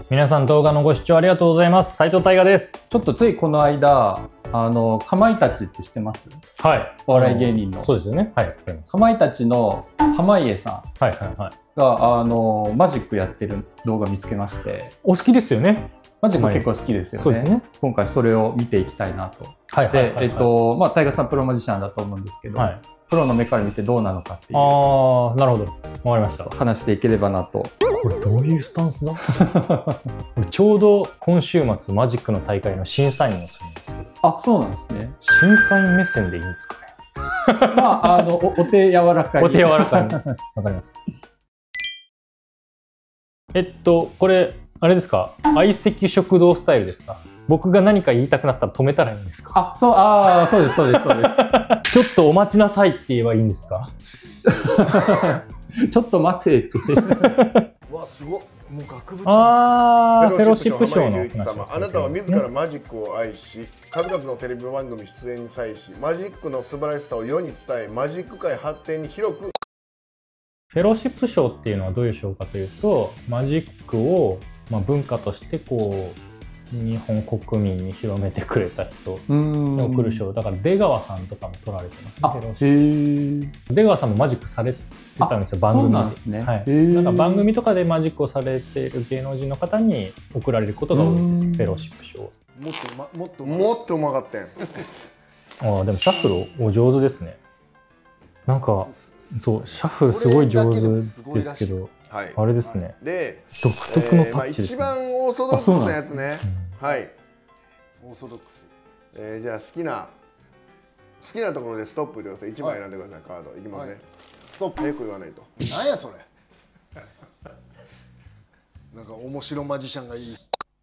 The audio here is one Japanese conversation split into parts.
皆さん動画のご視聴ありがとうございます。斉藤大我です。 ちょっとついこの間、かまいたちって知ってます？ はい。 お笑い芸人の。 そうですよね。はい。 かまいたちの濱家さんはいはいはい。 が、マジックやってる動画見つけまして。 お好きですよね。 マジック結構好きですよね。 そうですね。 今回それを見ていきたいなと。 はいはいはいはい。 で、まあ、大我さんプロマジシャンだと思うんですけど、はい、プロの目から見てどうなのかっていう。 ああ、なるほど。わかりました。 話していければなと。 これどういうスタンスだ？これちょうど今週末マジックの大会の審査員をするんですけど。 あ、そうなんですね。 審査員目線でいいんですかね。 まあ、お手柔らかい。 お手柔らかい。わかりました。これ、あれですか？相席食堂スタイルですか？僕が何か言いたくなったら止めたらいいんですか？ そうです、そうです、そうです。 ちょっとお待ちなさいって言えばいいんですか？ ちょっと待てって。 わ、すごっ。もう額縁。 フェローシップ賞の話。あなたは自らマジックを愛し、数々のテレビ番組出演に際し、マジックの素晴らしさを世に伝え、マジック界発展に広く。 フェローシップ賞っていうのはどういう賞かというと、マジックを、文化としてこう日本国民に広めてくれた人に贈る賞だから、出川さんとかも取られてます、ね。出川さんもマジックされてたんですよ、番組で。はい。なんか番組とかでマジックをされている芸能人の方に贈られることが多いです。フェローシップ賞。 もっとうまかったん。 ああ、でもシャッフルお上手ですね。なんかそうシャッフルすごい上手ですけど。はい、あれですね。 で、 独特のタッチですね。 一番オーソドックスなやつね。はい。オーソドックス。じゃあ好きなところでストップでください。1枚選んでください。カードいきますね。ストップ。早く言わないと。 なんやそれ。なんか面白マジシャンがいい。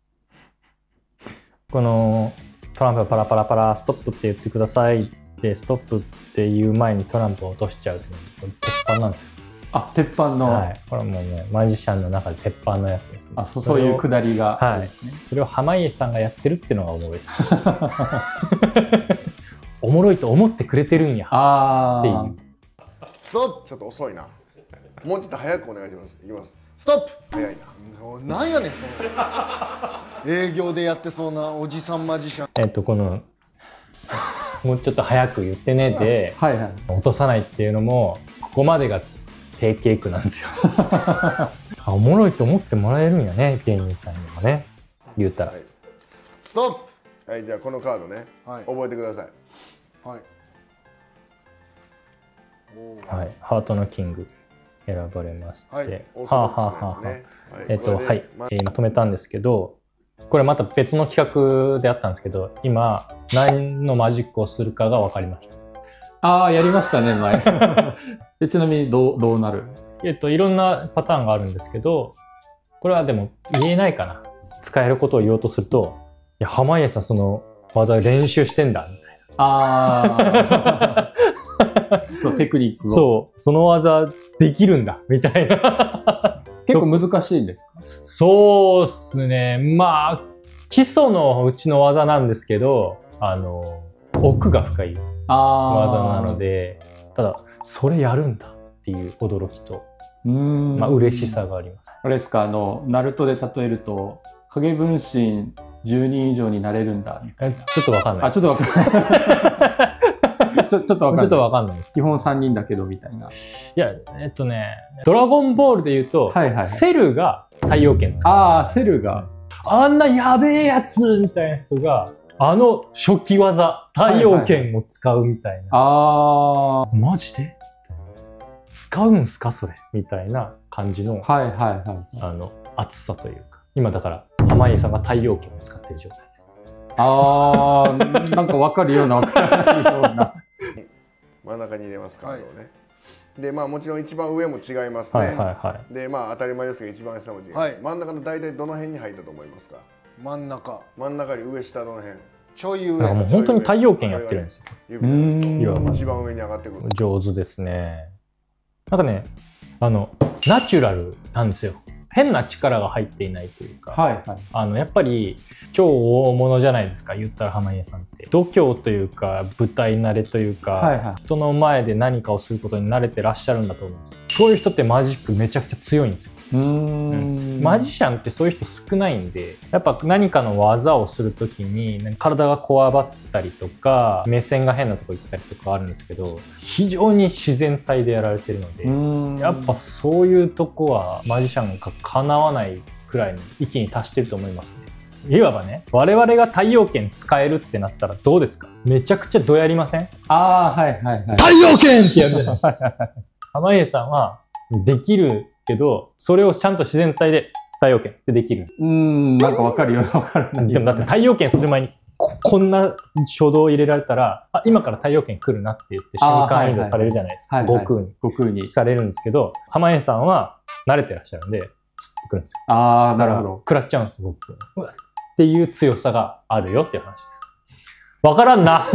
このトランプパラパラパラストップって言ってくださいってストップっていう前にトランプを落としちゃうっていうのが鉄板なんですよ。 あ、鉄板の、はい、 これもうねマジシャンの中で鉄板のやつですね。 あ、そういうくだりが、 はい、それを濱家さんがやってるっていうのがおもろいです。おもろいと思ってくれてるんやっていう。 ストップ。ちょっと遅いな。もうちょっと早くお願いします。いきます。ストップ。早いな。なんやねんその営業でやってそうなおじさんマジシャン。 このもうちょっと早く言ってねで、はいはい、落とさないっていうのもここまでが定型句なんですよ。おもろいと思ってもらえるんやね、芸人さんにもね、言ったら。はい、 ストップ。はい、じゃあこのカードね、はい、覚えてください。はい。 はい、ハートのキング選ばれまして、はい、今止めたんですけど、これまた別の企画であったんですけど、今何のマジックをするかが分かりました。 ああ、やりましたね、前。でちなみにどうなる？ いろんなパターンがあるんですけど、これはでも言えないかな。使えることを言おうとすると、いや、濱家さんその技練習してんだ、みたいな。 ああ。そう、テクニックを。 そう、その技できるんだ、みたいな。 結構難しいんですか？ そうっすね。基礎のうちの技なんですけど、奥が深い技なので、ただ、それやるんだっていう驚きと、嬉しさがあります。 あれですか、ナルトで例えると、影分身10人以上になれるんだ。 ちょっとわかんない。 ちょっとわかんない。ちょっとわかんないです。基本3人だけど、みたいな。いや、ドラゴンボールで言うと、セルが太陽剣使う。 ああ、セルが。 あんなやべえやつみたいな人が、初期技、太陽剣を使うみたいな。ああ。マジで使うんすかそれみたいな感じの、熱さというか。今だから、濱家さんが太陽剣を使ってる状態です。 ああ、なんか分かるような分からないような。真ん中に入れますカードをね。で、もちろん一番上も違いますね。で、当たり前ですが一番下も違います。真ん中の大体どの辺に入ったと思いますか？ 真ん中より上下どの辺？ ちょい上。 もう本当に太陽剣やってるんですよ。 一番上に上がってくる。 上手ですね。なんかね、ナチュラルなんですよ。変な力が入っていないというか、やっぱり超大物じゃないですか、言ったら濱家さんって。度胸というか舞台慣れというか、人の前で何かをすることに慣れてらっしゃるんだと思うんです。そういう人ってマジックめちゃくちゃ強いんですよ。 マジシャンってそういう人少ないんで、やっぱ何かの技をするときに体がこわばったりとか目線が変なとこ行ったりとかあるんですけど、非常に自然体でやられてるので、やっぱそういうとこはマジシャンがかなわないくらいの域に達してると思いますね。いわばね、我々が太陽拳使えるってなったらどうですか？めちゃくちゃどやりません？ はいはいはい。 太陽拳ってやるじゃないですか。濱家さんはできるけど、それをちゃんと自然体で太陽拳ってできる。 なんかわかるよ、わかる。 でもだって太陽拳する前にこんな初動を入れられたら、今から太陽拳来るなって言って瞬間移動されるじゃないですか。悟空にされるんですけど、濱家さんは慣れてらっしゃるんで、スッてくるんですよ。 なるほど。 食らっちゃうんですよ、僕。っていう強さがあるよっていう話です。わからんな。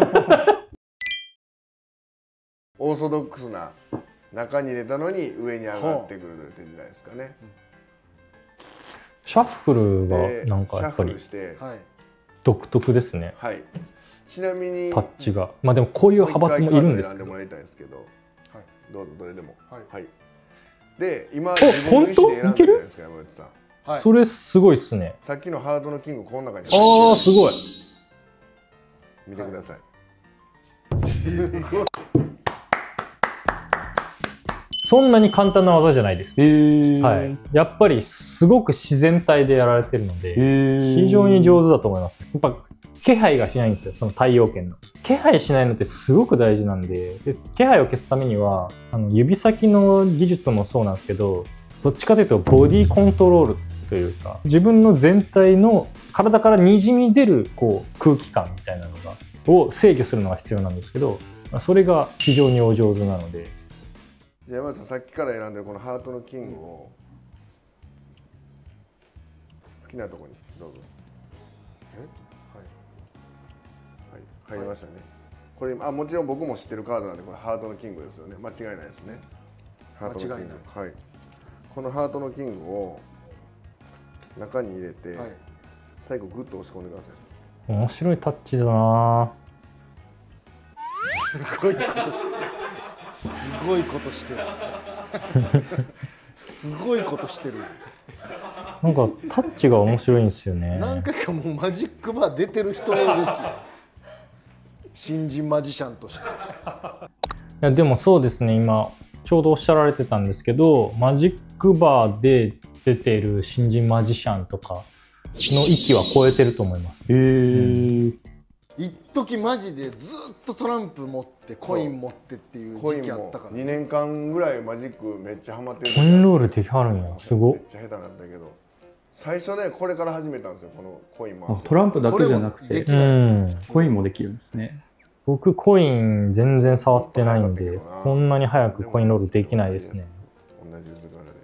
オーソドックスな中に入れたのに上に上がってくるという手じゃないですかね。 シャッフルがなんかやっぱり独特ですね。 はい。ちなみにタッチが、まあでもこういう派閥もいるんですけど。 選んでもらいたいんですけど、どうぞどれでも。はい。で今本当いける？ 山内さん。 それすごいっすね。 さっきのハートのキングこの中に。 すごい。 見てください。 そんなに簡単な技じゃないです。はい。やっぱりすごく自然体でやられてるので、非常に上手だと思います。やっぱ気配がしないんですよ、その太陽拳の。気配しないのってすごく大事なんで、気配を消すためには指先の技術もそうなんですけど、どっちかというとボディコントロールというか、自分の全体の体からにじみ出る空気感みたいなのを制御するのが必要なんですけど、それが非常にお上手なので。 じゃあ山内さん、さっきから選んでるこのハートのキングを好きなところにどうぞ。入りましたね。これもちろん僕も知ってるカードなんで、これハートのキングですよね。間違いないですね。ハートのキング。はい。このハートのキングを中に入れて、最後グッと押し込んでください。面白いタッチだな。 すごいことしてる。すごいことしてる。 なんかタッチが面白いんですよね。 何回かもうマジックバー出てる人の動き。新人マジシャンとして。いやでもそうですね、今ちょうどおっしゃられてたんですけど、マジックバーで出てる新人マジシャンとかの域は超えてると思います。 一時マジでずっとトランプ持ってコイン持ってっていう時期あったから、 2年間ぐらいマジックめっちゃハマってる。 コインロールできはるんや、すごっ。 めっちゃ下手なんだけど、最初ねこれから始めたんですよ、このコインも。 トランプだけじゃなくてコインもできるんですね。 僕コイン全然触ってないんで、こんなに早くコインロールできないですね。 同じ図柄で。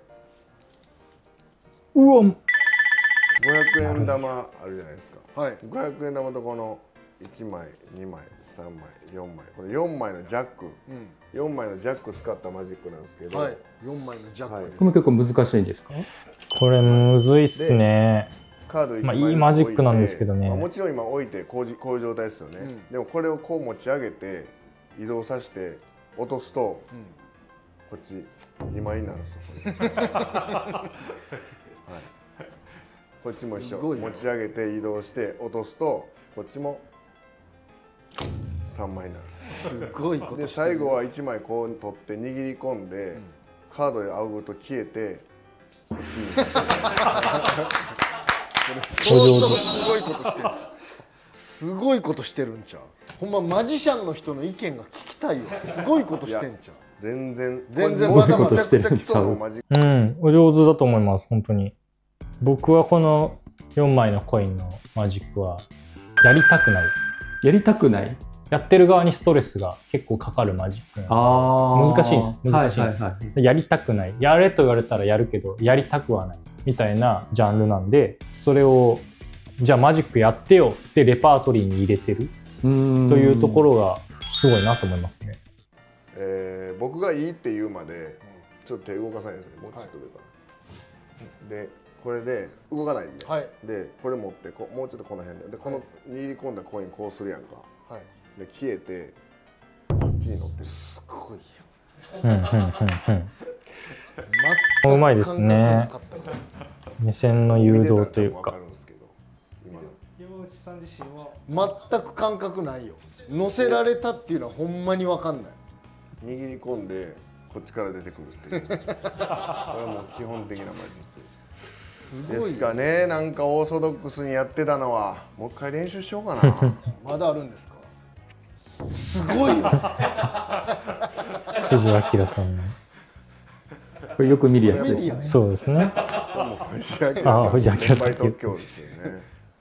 うわ、 500円玉あるじゃないですか。はい。500円玉とこの1枚、2枚、3枚、4枚、これ4枚のジャック、4枚のジャック使ったマジックなんですけど、4 枚のジャック、 これも結構難しいんですか？ これむずいっすね。 カード1枚いいマジックなんですけどね。 もちろん今置いてこういう状態ですよね。でもこれをこう持ち上げて移動させて落とすと、こっち2枚になるんですよ。こっちも一緒。持ち上げて移動して落とすとこっちも3枚になる。 すごいことしてる。 で最後は1枚こう取って握り込んで、カードで仰ぐと消えてこっちに。 すごいことしてるんちゃう。すごいことしてるんちゃう。ほんまマジシャンの人の意見が聞きたいよ。すごいことしてんちゃう。 全然まだまだめちゃくちゃ基礎のマジック。 お上手だと思います、本当に。僕はこの4枚のコインのマジックはやりたくない。 やりたくない。 やってる側にストレスが結構かかるマジックなんで難しいんです。難しいんです。やりたくない。やれと言われたらやるけど、やりたくはないみたいなジャンルなんで、それをじゃあマジックやってよってレパートリーに入れてるというところがすごいなと思いますね。 僕がいいって言うまでちょっと手動かさないですね。もうちょっと上かな。でこれで動かないんで、でこれ持ってもうちょっとこの辺で、この握り込んだコインこうするやんか。で消えてこっちに乗ってる。 すごいよ。 うまいですね。目線の誘導というか。 山内さん自身は全く感覚ないよ。乗せられたっていうのはほんまに分かんない。 握り込んでこっちから出てくるっていうこれはもう基本的なマジックすごいですかね。なんかオーソドックスにやってたのはもう一回練習しようかな。 まだあるんですか。すごいよ。 藤明さんのこれよく見るやつですね。 そうですね。 藤明先輩特許ですよね。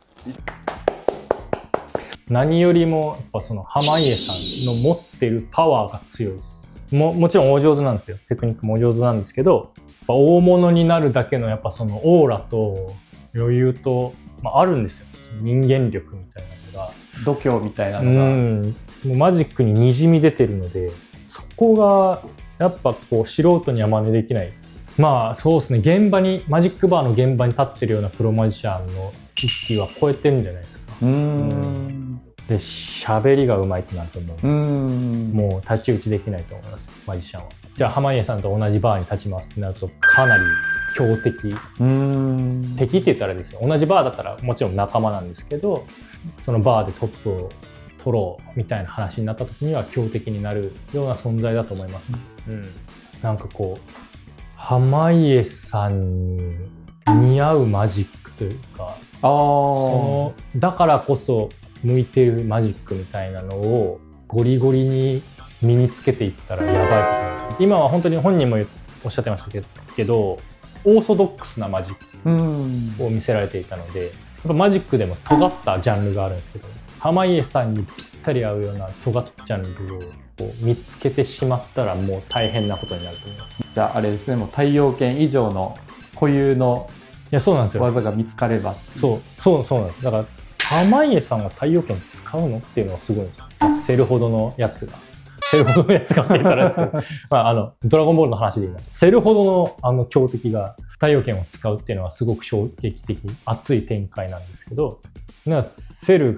何よりもやっぱその濱家さんの持ってるパワーが強いです。もちろんお上手なんですよ。テクニックもお上手なんですけど、やっぱ大物になるだけのやっぱそのオーラと余裕と、あるんですよ。人間力みたいなのが、 度胸みたいなのが、 もうマジックににじみ出てるので、そこがやっぱこう素人には真似できない。そうですね。マジックバーの現場に立ってるようなプロマジシャンの意識は超えてるんじゃないですか。で、喋りがうまいってなるともう太刀打ちできないと思います、マジシャンは。じゃあ濱家さんと同じバーに立ちますってなるとかなり強敵。敵って言ったらですよ。同じバーだったらもちろん仲間なんですけど、そのバーでトップを取ろうみたいな話になった時には強敵になるような存在だと思います。なんかこう濱家さんに似合うマジックというか、だからこそ向いてるマジックみたいなのをゴリゴリに身につけていったらやばいことになる。今は本当に本人もおっしゃってましたけど、オーソドックスなマジックを見せられていたので、マジックでも尖ったジャンルがあるんですけど、濱家さんにぴったり合うような尖ったジャンルを見つけてしまったらもう大変なことになると思います。 じゃああれですね、もう太陽拳以上の固有の技が見つかれば。 そうなんです。だから濱家さんが太陽拳使うのっていうのはすごいんですよ。セルほどのやつがって言ったらですけどドラゴンボールの話で言います。セルほどの強敵が太陽拳を使うっていうのはすごく衝撃的、熱い展開なんですけど、セル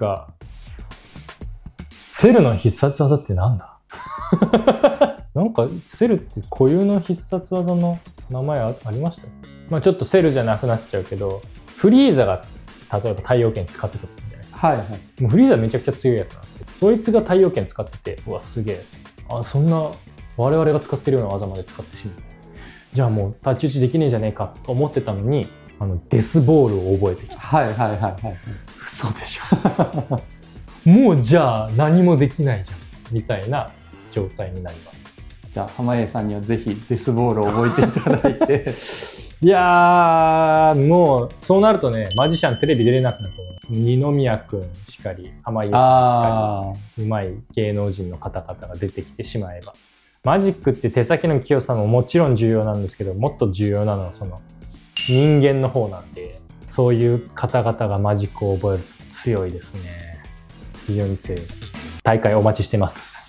の必殺技ってなんだなんかセルって固有の必殺技の名前ありました？ちょっとセルじゃなくなっちゃうけど、フリーザが例えば太陽拳使ってたとするじゃないですか。もうフリーザめちゃくちゃ強いやつなんですけど、そいつが太陽拳使ってて、うわすげえ、そんな我々が使ってるような技まで使ってしまう。じゃあもう太刀打ちできねえじゃねえかと思ってたのに、デスボールを覚えてきた。嘘でしょもうじゃあ何もできないじゃんみたいな状態になります。 じゃあ濱家さんにはぜひデスボールを覚えていただいていやー、もうそうなるとね、マジシャンテレビ出れなくなると思う。二宮くんしかり、濱家さんしかり、うまい芸能人の方々が出てきてしまえば。マジックって手先の器用さももちろん重要なんですけど、もっと重要なのはその人間の方なんで、そういう方々がマジックを覚えると強いですね。非常に強いです。大会お待ちしてます。